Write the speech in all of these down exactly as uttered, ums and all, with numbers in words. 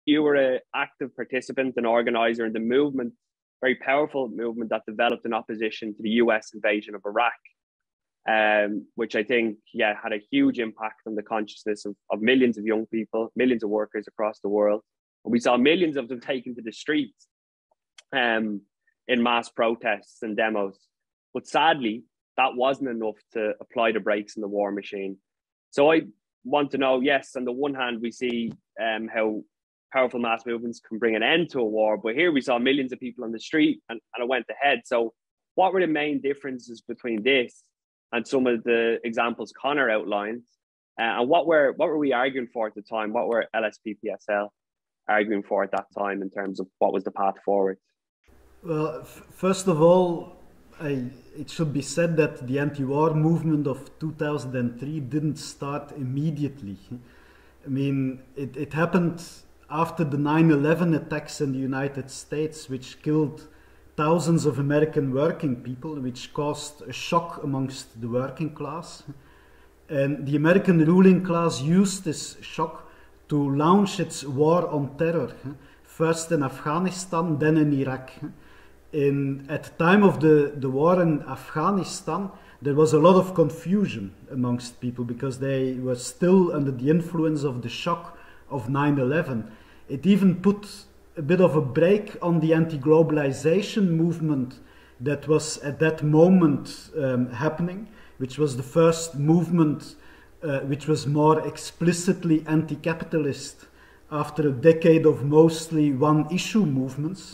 you were an active participant and organizer in the movement, very powerful movement that developed in opposition to the U S invasion of Iraq, um, which I think, yeah, had a huge impact on the consciousness of, of millions of young people, millions of workers across the world. And we saw millions of them taken to the streets um, in mass protests and demos. But sadly, that wasn't enough to apply the brakes in the war machine. So I want to know, yes, on the one hand, we see um, how powerful mass movements can bring an end to a war, but here we saw millions of people on the street and, and it went ahead. So what were the main differences between this and some of the examples Conor outlined? Uh, and what were what were we arguing for at the time? What were L S P P S L arguing for at that time in terms of what was the path forward? Well, f- first of all, I, it should be said that the anti-war movement of two thousand three didn't start immediately. I mean, it, it happened after the nine eleven attacks in the United States, which killed thousands of American working people, which caused a shock amongst the working class. And the American ruling class used this shock to launch its war on terror, first in Afghanistan, then in Iraq. In, at the time of the, the war in Afghanistan, there was a lot of confusion amongst people because they were still under the influence of the shock of nine eleven. It even put a bit of a brake on the anti-globalization movement that was at that moment um, happening, which was the first movement uh, which was more explicitly anti-capitalist after a decade of mostly one-issue movements.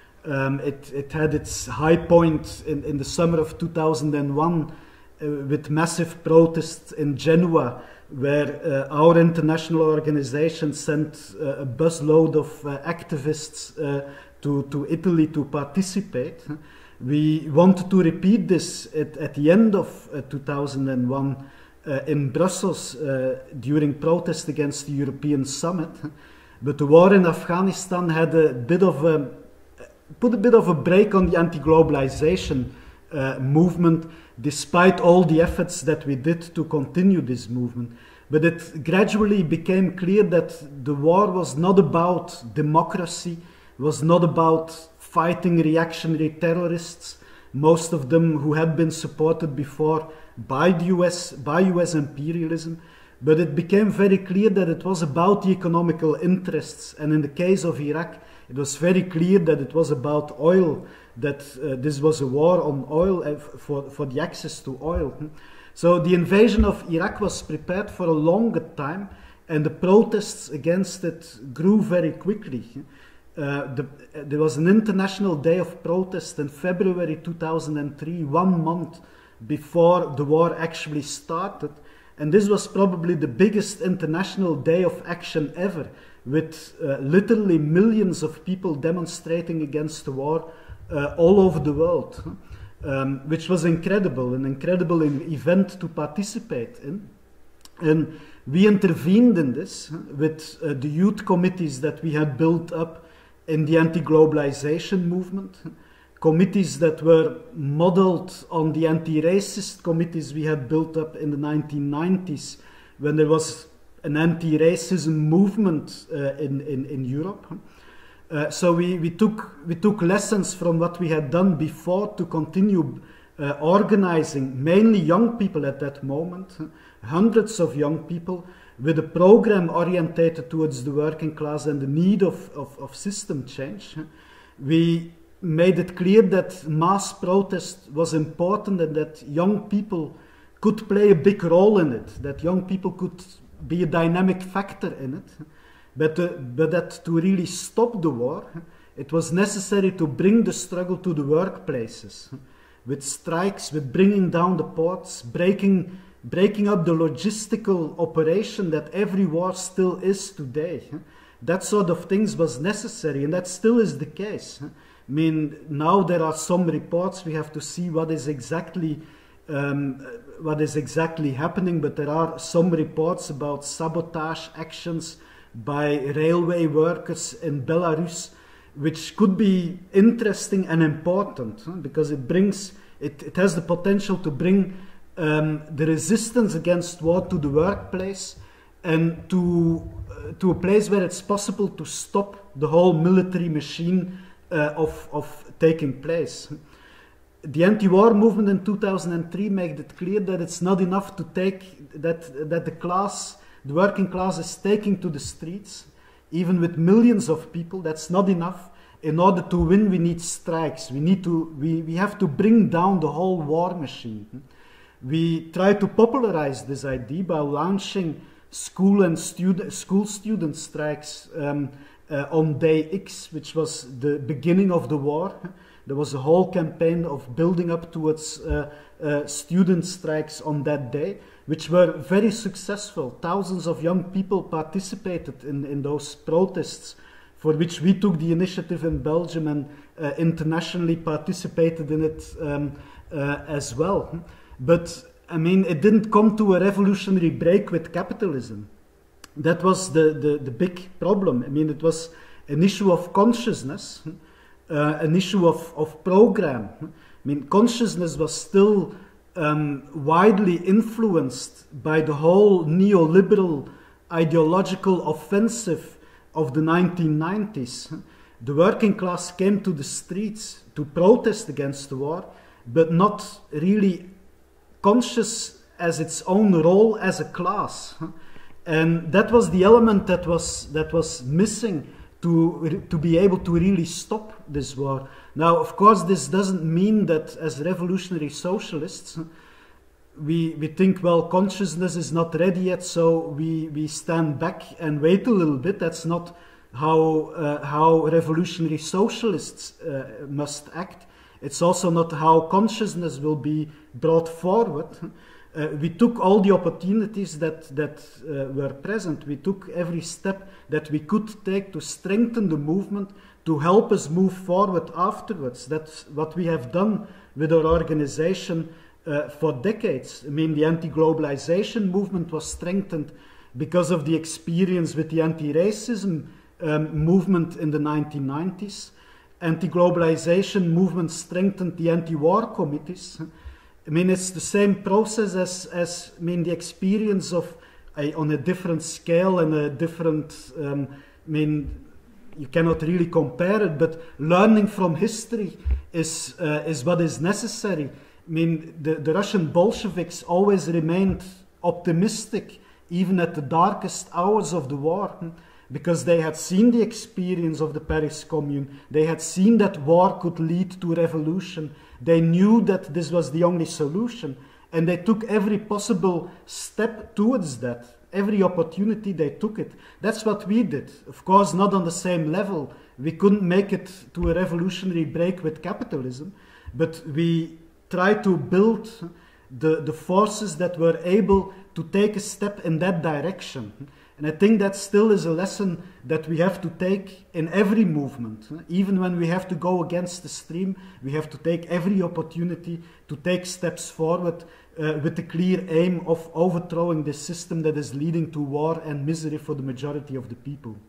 Um, it, it had its high point in, in the summer of two thousand one uh, with massive protests in Genoa, where uh, our international organization sent uh, a busload of uh, activists uh, to, to Italy to participate. We wanted to repeat this at, at the end of uh, two thousand one uh, in Brussels uh, during protest against the European summit. But the war in Afghanistan had a bit of a, put a bit of a brake on the anti-globalization uh, movement, despite all the efforts that we did to continue this movement. But it gradually became clear that the war was not about democracy, was not about fighting reactionary terrorists, most of them who had been supported before by the U S, by U S imperialism. But it became very clear that it was about the economical interests. And in the case of Iraq, it was very clear that it was about oil, that uh, this was a war on oil, uh, for, for the access to oil. So the invasion of Iraq was prepared for a longer time, and the protests against it grew very quickly. Uh, the, there was an international day of protest in February two thousand three, one month before the war actually started. And this was probably the biggest international day of action ever, with uh, literally millions of people demonstrating against the war uh, all over the world, um, which was incredible, an incredible event to participate in. And we intervened in this with uh, the youth committees that we had built up in the anti-globalization movement, committees that were modeled on the anti-racist committees we had built up in the nineteen nineties, when there was an anti-racism movement uh, in, in, in Europe. Uh, so we, we, took, we took lessons from what we had done before to continue uh, organizing mainly young people at that moment, hundreds of young people, with a program orientated towards the working class and the need of, of, of system change. We made it clear that mass protest was important and that young people could play a big role in it, that young people could be a dynamic factor in it, but, uh, but that to really stop the war, it was necessary to bring the struggle to the workplaces, with strikes, with bringing down the ports, breaking, breaking up the logistical operation that every war still is today. That sort of things was necessary, and that still is the case. I mean, now there are some reports, we have to see what is exactly um, what is exactly happening, but there are some reports about sabotage actions by railway workers in Belarus, which could be interesting and important, huh? because it brings, it, it has the potential to bring um, the resistance against war to the workplace and to uh, to a place where it's possible to stop the whole military machine uh, of, of taking place. The anti-war movement in two thousand three made it clear that it's not enough to take, that, that the class, the working class is taking to the streets, even with millions of people. That's not enough. In order to win, we need strikes. We need to, we, we have to bring down the whole war machine. We try to popularize this idea by launching school and student, school student strikes um, uh, on day X, which was the beginning of the war. There was a whole campaign of building up towards uh, uh, student strikes on that day, which were very successful. Thousands of young people participated in, in those protests, for which we took the initiative in Belgium and uh, internationally participated in it um, uh, as well. But, I mean, it didn't come to a revolutionary break with capitalism. That was the, the, the big problem. I mean, it was an issue of consciousness, uh, an issue of, of program. I mean, consciousness was still um, widely influenced by the whole neoliberal ideological offensive of the nineteen nineties. The working class came to the streets to protest against the war, but not really conscious as its own role as a class. And that was the element that was, that was missing to, to be able to really stop this war. Now, of course, this doesn't mean that as revolutionary socialists, we, we think, well, consciousness is not ready yet, so we, we stand back and wait a little bit. That's not how, uh, how revolutionary socialists uh, must act. It's also not how consciousness will be brought forward. Uh, we took all the opportunities that, that uh, were present. We took every step that we could take to strengthen the movement, to help us move forward afterwards. That's what we have done with our organization uh, for decades. I mean, the anti-globalization movement was strengthened because of the experience with the anti-racism um, movement in the nineteen nineties. Anti-globalization movement strengthened the anti-war committees. I mean, it's the same process as, as I mean, the experience of, a, on a different scale and a different, um, I mean, you cannot really compare it, but learning from history is, uh, is what is necessary. I mean, the, the Russian Bolsheviks always remained optimistic, even at the darkest hours of the war, because they had seen the experience of the Paris Commune. They had seen that war could lead to revolution. They knew that this was the only solution, and they took every possible step towards that. Every opportunity, they took it. That's what we did. Of course, not on the same level. We couldn't make it to a revolutionary break with capitalism, but we tried to build the, the forces that were able to take a step in that direction. And I think that still is a lesson that we have to take in every movement. Even when we have to go against the stream, we have to take every opportunity to take steps forward uh, with the clear aim of overthrowing this system that is leading to war and misery for the majority of the people.